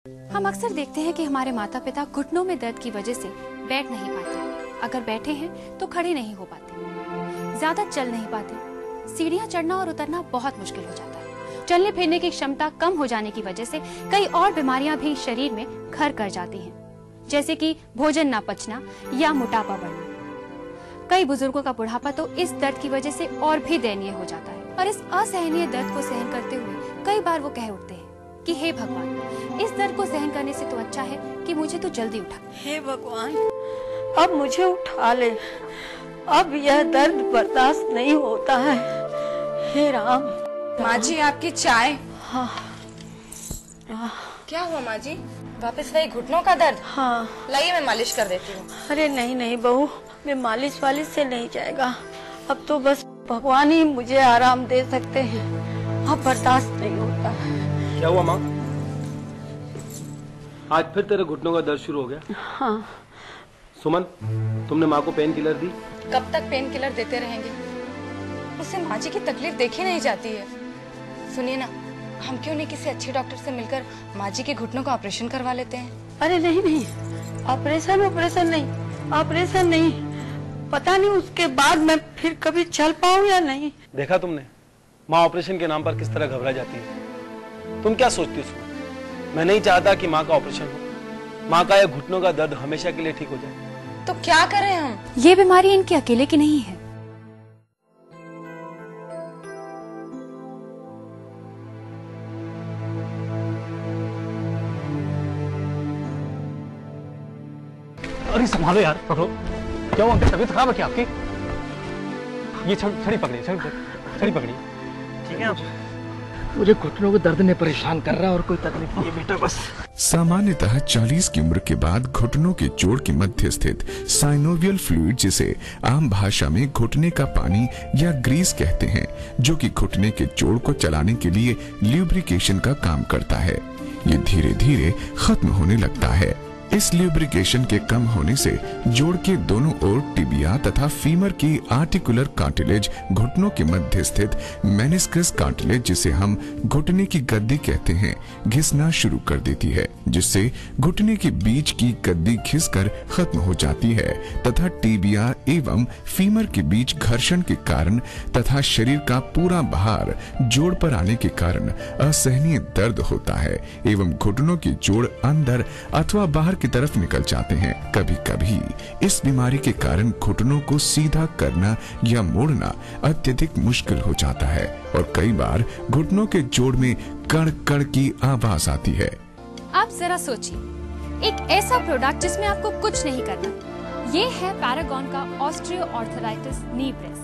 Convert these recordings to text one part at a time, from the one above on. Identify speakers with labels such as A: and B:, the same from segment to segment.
A: हम अक्सर देखते हैं कि हमारे माता पिता घुटनों में दर्द की वजह से बैठ नहीं पाते, अगर बैठे हैं तो खड़े नहीं हो पाते, ज्यादा चल नहीं पाते, सीढ़ियां चढ़ना और उतरना बहुत मुश्किल हो जाता है। चलने फिरने की क्षमता कम हो जाने की वजह से कई और बीमारियां भी शरीर में घर कर जाती हैं, जैसे कि भोजन न पचना या मोटापा बढ़ना। कई बुजुर्गों का बुढ़ापा तो इस दर्द की वजह से और भी दयनीय हो जाता है और इस असहनीय दर्द को सहन करते हुए कई बार वो कह उठते हैं कि हे भगवान, इस दर्द को सहन करने से तो अच्छा है कि मुझे तो जल्दी उठा।
B: हे भगवान, अब मुझे उठा ले, अब यह दर्द बर्दाश्त नहीं होता है। हे राम।
C: माँ जी, आपकी चाय।
B: हाँ।
C: क्या हुआ माँ जी? वापस वही घुटनों का दर्द?
B: हाँ।
C: लाइए मैं मालिश कर देती हूँ।
B: अरे नहीं नहीं बहू, मैं मालिश वालिश से नहीं जाएगा। अब तो बस भगवान ही मुझे आराम दे सकते हैं, अब बर्दाश्त नहीं होता।
D: क्या हुआ माँ? आज फिर तेरे घुटनों का दर्द शुरू हो गया?
B: हाँ।
D: सुमन, तुमने माँ को पेन किलर दी?
C: कब तक पेन किलर देते रहेंगे? उससे माँ जी की तकलीफ देखी नहीं जाती है। सुनिए ना, हम क्यों नहीं किसी अच्छे डॉक्टर से मिलकर माँ जी के घुटनों का ऑपरेशन करवा लेते हैं?
B: अरे नहीं नहीं, ऑपरेशन नहीं, पता नहीं उसके बाद मैं फिर कभी चल पाऊँ या नहीं।
D: देखा तुमने, माँ ऑपरेशन के नाम पर किस तरह घबरा जाती है। तुम क्या सोचती हो? मैं नहीं चाहता कि माँ का ऑपरेशन हो, माँ का यह घुटनों का दर्द हमेशा के लिए ठीक हो जाए।
C: तो क्या करें हम?
A: ये बीमारी इनके अकेले की नहीं है।
E: अरे संभालो यार, पकड़ो। क्या हुआ? तबीयत खराब है क्या आपकी? ये छड़ी पकड़ी, छड़ी पकड़ी। ठीक है आप? मुझे घुटनों के दर्द ने परेशान कर रहा है और कोई तकलीफ नहीं है बेटा, बस।
F: सामान्यतः 40 की उम्र के बाद घुटनों के जोड़ के मध्य स्थित साइनोवियल फ्लूइड, जिसे आम भाषा में घुटने का पानी या ग्रीस कहते हैं, जो कि घुटने के जोड़ को चलाने के लिए ल्यूब्रिकेशन का काम करता है, ये धीरे धीरे खत्म होने लगता है। इस ल्यूब्रिकेशन के कम होने से जोड़ के दोनों ओर टिबिया तथा फीमर की आर्टिकुलर कार्टिलेज, घुटनों के मध्य स्थित मेनिस्कस कार्टिलेज, जिसे हम घुटने की गद्दी कहते हैं, घिसना शुरू कर देती है, जिससे घुटने के बीच की गद्दी घिसकर खत्म हो जाती है तथा टिबिया एवं फीमर के बीच घर्षण के कारण तथा शरीर का पूरा भार जोड़ पर आने के कारण असहनीय दर्द होता है एवं घुटनों के जोड़ अंदर अथवा बाहर की तरफ निकल जाते हैं। कभी कभी इस बीमारी के कारण घुटनों को सीधा करना या मोड़ना अत्यधिक मुश्किल हो जाता है और कई बार घुटनों के जोड़ में कड़ कड़ की आवाज आती है।
A: आप जरा सोचिए, एक ऐसा प्रोडक्ट जिसमें आपको कुछ नहीं करना। ये है पैरागॉन का osteoarthritis knee brace.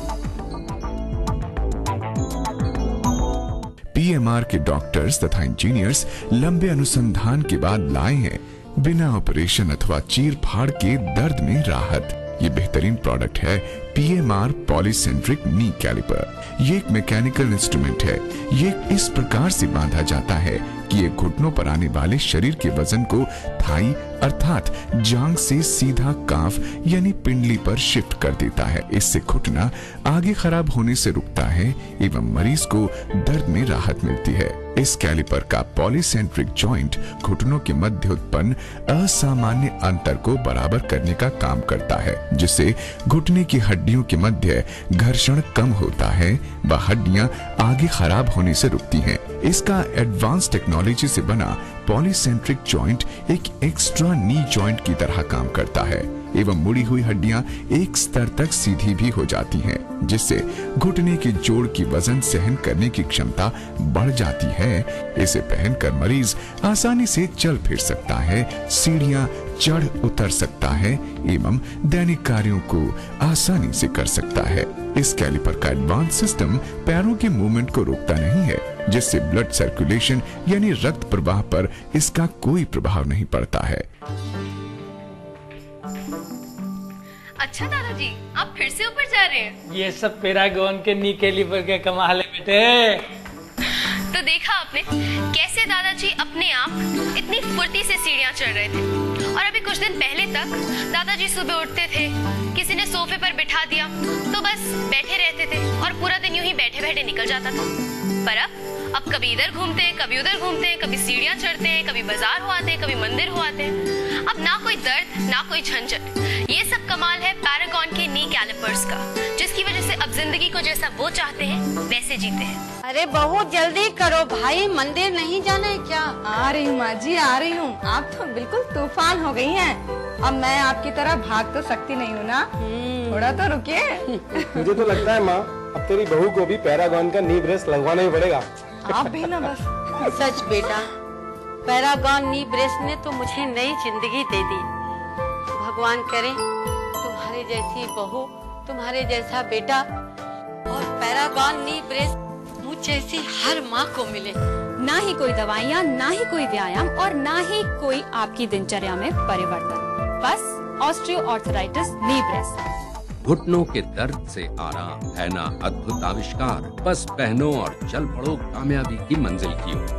F: PMR के डॉक्टर्स तथा इंजीनियर्स लंबे अनुसंधान के बाद लाए हैं बिना ऑपरेशन अथवा चीर फाड़ के दर्द में राहत। ये बेहतरीन प्रोडक्ट है पीएमआर पॉलीसेंट्रिक नी कैलिपर। ये एक मैकेनिकल इंस्ट्रूमेंट है। ये इस प्रकार से बांधा जाता है कि ये घुटनों पर आने वाले शरीर के वजन को थाई अर्थात जांग से सीधा काफ यानी पिंडली पर शिफ्ट कर देता है। इससे घुटना आगे खराब होने से रुकता है एवं मरीज को दर्द में राहत मिलती है। इस कैलिपर का पॉलीसेंट्रिक जॉइंट घुटनों के मध्य उत्पन्न असामान्य अंतर को बराबर करने का काम करता है, जिससे घुटने की हड्डियों के मध्य घर्षण कम होता है व हड्डियां आगे खराब होने से रुकती हैं। इसका एडवांस टेक्नोलॉजी से बना पॉलीसेंट्रिक जॉइंट एक एक्स्ट्रा नी जॉइंट की तरह काम करता है एवं मुड़ी हुई हड्डियां एक स्तर तक सीधी भी हो जाती हैं, जिससे घुटने के जोड़ की वजन सहन करने की क्षमता बढ़ जाती है। इसे पहनकर मरीज आसानी से चल फिर सकता है, सीढ़ियां चढ़ उतर सकता है एवं दैनिक कार्यों को आसानी से कर सकता है। इस कैलिपर का एडवांस सिस्टम पैरों के मूवमेंट को रोकता नहीं है, जिससे ब्लड सर्कुलेशन यानी रक्त प्रवाह पर इसका कोई प्रभाव नहीं पड़ता है।
G: अच्छा दादाजी, आप फिर से ऊपर जा रहे हैं?
E: ये सब पैरागॉन के नी कैलिपर के कमाल है बेटे।
G: तो देखा आपने कैसे दादाजी अपने आप इतनी फुर्ती से सीढ़ियां चढ़ रहे थे, और अभी कुछ दिन पहले तक दादाजी सुबह उठते थे, किसी ने सोफे पर बिठा दिया तो बस बैठे रहते थे और पूरा दिन यूं ही बैठे बैठे निकल जाता था। पर अब कभी इधर घूमते हैं, कभी उधर घूमते हैं, कभी सीढ़ियां चढ़ते हैं, कभी बाजार हो आते हैं, कभी मंदिर हो आते हैं। अब ना कोई दर्द, ना कोई झंझट। ये सब कमाल है पैरागॉन के नी कैलिपर्स का, जिसकी वजह से अब जिंदगी को जैसा वो चाहते हैं वैसे जीते हैं।
B: अरे बहू जल्दी करो भाई, मंदिर नहीं जाना है क्या?
C: आ रही हूँ माँ जी, आ रही हूँ। आप तो बिल्कुल तूफान हो गई हैं। अब मैं आपकी तरह भाग तो सकती नहीं हूँ ना, थोड़ा तो रुकिए।
D: मुझे तो लगता है माँ, अब तेरी बहू को भी पैरागॉन का नी ब्रेस लगवाना ही पड़ेगा।
C: आप भी ना बस।
B: सच बेटा, पैरागॉन नी ब्रेस ने तो मुझे नई जिंदगी दे दी। भगवान करे तुम्हारे जैसी बहू, तुम्हारे जैसा बेटा और पैरागॉन नी ब्रेस मुझ जैसी हर माँ को मिले।
A: ना ही कोई दवाइयाँ, ना ही कोई व्यायाम और ना ही कोई आपकी दिनचर्या में परिवर्तन, बस ऑस्टियो आर्थराइटिस नी ब्रेस।
H: घुटनों के दर्द से आराम है ना अद्भुत आविष्कार। बस पहनो और चल पड़ो कामयाबी की मंजिल की ओर।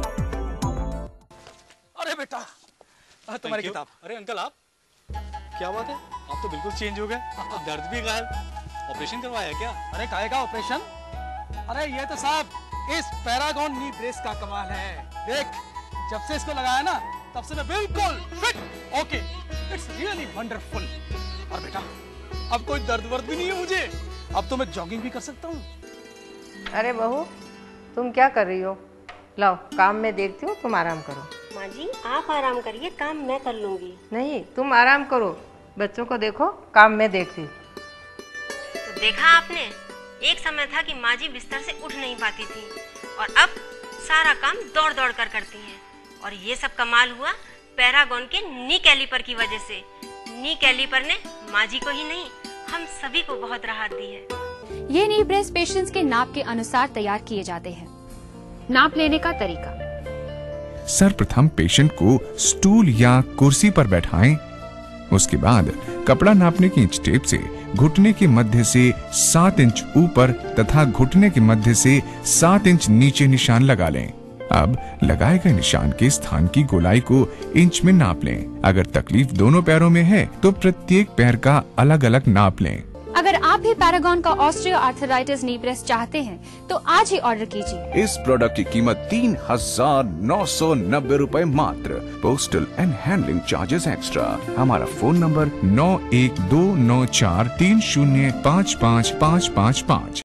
E: अरे बेटा, तुम्हारी किताब। अरे अंकल आप, क्या बात है, आप तो बिल्कुल चेंज हो गए, दर्द भी गायब। ऑपरेशन करवाया क्या? अरे काहे का ऑपरेशन? अरे ये तो साहब इस पैरागॉन नी ब्रेस का कमाल है। देख, जब से इसको लगाया ना तब से मैं बिल्कुल fit, okay, it's really wonderful. और बेटा अब कोई दर्द वर्द भी नहीं है मुझे, अब तो मैं जॉगिंग भी कर सकता हूँ।
I: अरे बहू, तुम क्या कर रही हो? लाओ काम में देखती हूँ, तुम आराम करो।
J: माँ जी आप आराम करिए, काम मैं कर लूंगी।
I: नहीं, तुम आराम करो, बच्चों को देखो, काम में देखती।
J: तो देखा आपने, एक समय था कि माँ जी बिस्तर से उठ नहीं पाती थी और अब सारा काम दौड़ दौड़ कर करती हैं। और ये सब कमाल हुआ पैरागॉन के नी कैलिपर की वजह से। नी कैलिपर ने माँ जी को ही नहीं, हम सभी को बहुत राहत दी है।
A: ये नी ब्रेस पेशेंट्स के नाप के अनुसार तैयार किए जाते हैं। नाप लेने का तरीका,
F: सर्वप्रथम पेशेंट को स्टूल या कुर्सी पर बैठाएं। उसके बाद कपड़ा नापने की इंच टेप से घुटने के मध्य से 7 इंच ऊपर तथा घुटने के मध्य से 7 इंच नीचे निशान लगा लें। अब लगाए गए निशान के स्थान की गोलाई को इंच में नाप लें। अगर तकलीफ दोनों पैरों में है तो प्रत्येक पैर का अलग अलग नाप लें।
A: अगर आप भी पैरागॉन का ऑस्टियो आर्थराइटिस नी ब्रेस चाहते हैं तो आज ही ऑर्डर कीजिए।
F: इस प्रोडक्ट की कीमत 3,990 रुपए मात्र। Postal and handling charges extra. हमारा फोन नंबर 912943055555।